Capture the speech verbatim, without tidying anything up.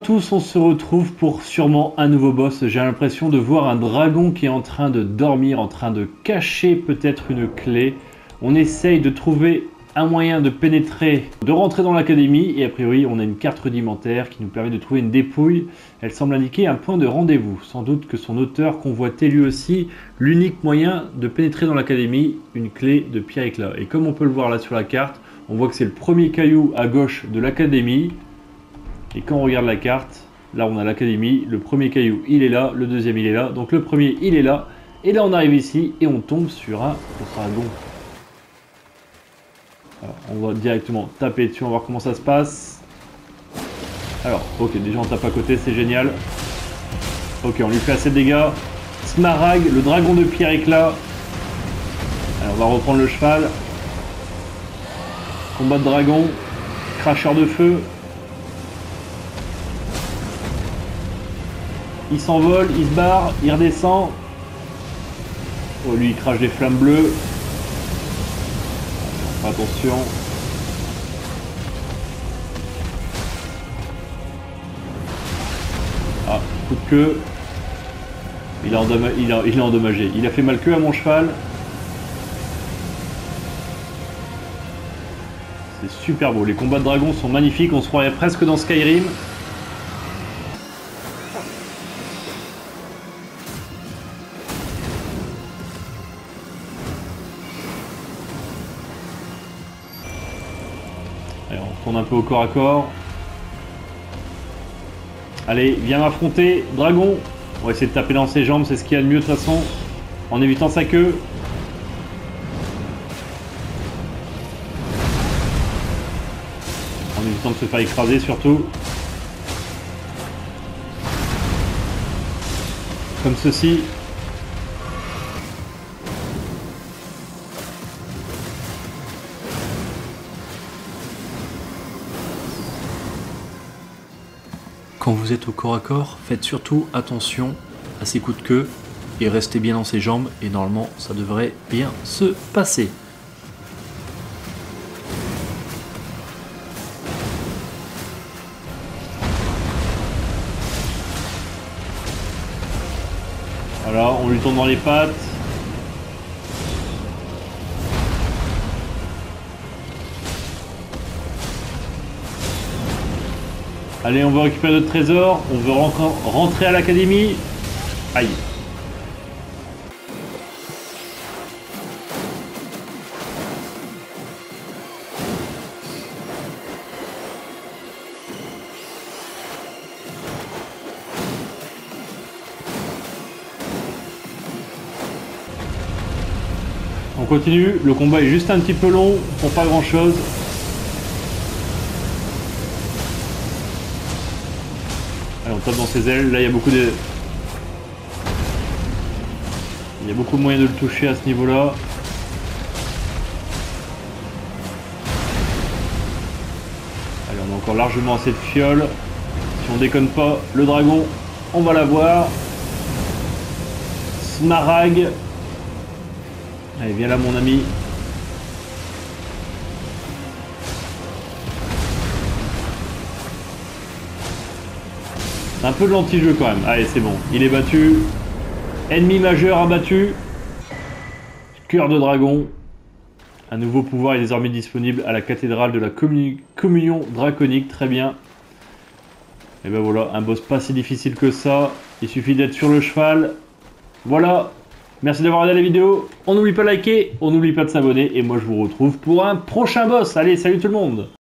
Tous, on se retrouve pour sûrement un nouveau boss. J'ai l'impression de voir un dragon qui est en train de dormir, en train de cacher peut-être une clé. On essaye de trouver un moyen de pénétrer, de rentrer dans l'académie et a priori on a une carte rudimentaire qui nous permet de trouver une dépouille. Elle semble indiquer un point de rendez-vous. Sans doute que son auteur convoitait lui aussi l'unique moyen de pénétrer dans l'académie, une clé de pierre éclat. Et comme on peut le voir là sur la carte, on voit que c'est le premier caillou à gauche de l'académie. Et quand on regarde la carte, là on a l'académie, le premier caillou il est là, le deuxième il est là, donc le premier il est là, et là on arrive ici et on tombe sur un dragon. Alors, on va directement taper dessus, on va voir comment ça se passe. Alors, ok, déjà on tape à côté, c'est génial. Ok, on lui fait assez de dégâts. Smaragd, le dragon de pierre éclat. Alors, on va reprendre le cheval. Combat de dragon, cracheur de feu. Il s'envole, il se barre, il redescend. Oh, lui il crache des flammes bleues. Attention. Ah, coup de queue. Il a, il, a, il a endommagé. Il a fait mal queue à mon cheval. C'est super beau. Les combats de dragons sont magnifiques. On se croirait presque dans Skyrim. Allez, on tourne un peu au corps à corps. Allez, viens m'affronter, dragon. On va essayer de taper dans ses jambes, c'est ce qu'il y a de mieux de toute façon. En évitant sa queue. En évitant de se faire écraser surtout. Comme ceci. Quand vous êtes au corps à corps, faites surtout attention à ses coups de queue et restez bien dans ses jambes et normalement ça devrait bien se passer. Voilà, on lui tourne dans les pattes. Allez, on veut récupérer notre trésor, on veut rentrer à l'académie. Aïe. On continue, le combat est juste un petit peu long, pour pas grand chose. Allez, on tape dans ses ailes. Là, il y a beaucoup de... Il y a beaucoup de moyens de le toucher à ce niveau-là. Allez, on a encore largement assez de fioles. Si on déconne pas, le dragon, on va l'avoir. Smaragd. Allez, viens là, mon ami. Un peu de l'anti-jeu quand même. Allez, c'est bon. Il est battu. Ennemi majeur abattu. Cœur de dragon. Un nouveau pouvoir est désormais disponible à la cathédrale de la commun communion draconique. Très bien. Et ben voilà, un boss pas si difficile que ça. Il suffit d'être sur le cheval. Voilà. Merci d'avoir regardé la vidéo. On n'oublie pas de liker, on n'oublie pas de s'abonner. Et moi, je vous retrouve pour un prochain boss. Allez, salut tout le monde.